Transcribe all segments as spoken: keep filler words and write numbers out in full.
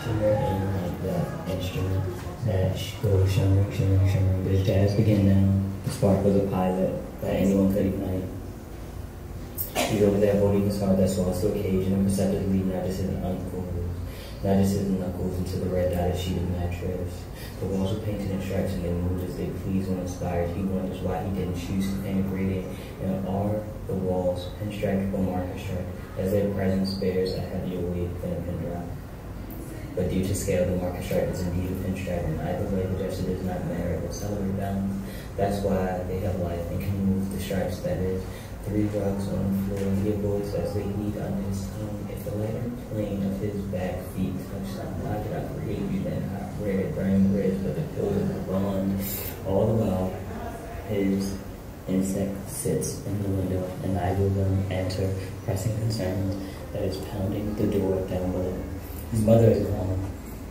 instrument and like that instrument that goes shimmering, shimmering, shimmering. There's jazz begin now. The spark was a pilot that anyone could ignite. He's over there holding his heart that swells to occasion and perceptively not just his uncles, not just his knuckles into the red dotted sheet of mattress. The walls were painted in stripes and they moved as they pleased when inspired. He wonders why he didn't choose to paint a gradient. And are the walls pinstriped or marker striped, as their presence bears a heavier weight than a pin drop. But due to scale, the marker stripe is indeed a pinstripe, and either way the gesture does not merit or celebrate balance. That's why they have life and can move the stripes, that is, three rugs on the floor, and he avoids as they need under his tongue. If the lighter plane of his back feet touch something, I could not create you then I wear it burning bridge, but the pillars are bond. All the while, his insect sits in the window, and neither of them enter, pressing concerns that is pounding the door down below. His mother is gone.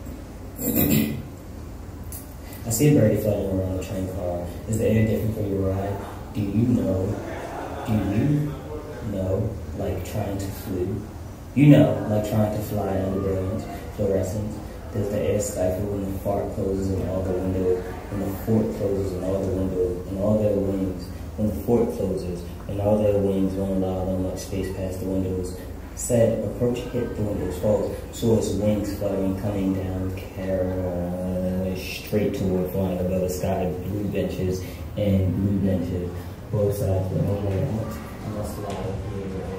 I see a birdie flying around the train car. Is the air different for your ride? Do you know? Do you know, like trying to flee? You know, like trying to fly under brilliance, fluorescence. Does the air stifle when the fart closes in all the windows, when the fort closes in all the windows, and all their wings, when the fort closes, and all their wings won't allow them much space past the windows? Said, approach hit the windows falls, saw its wings fluttering coming down, carrying straight toward flying above the sky, blue benches and blue benches, both sides were over. I must lie here.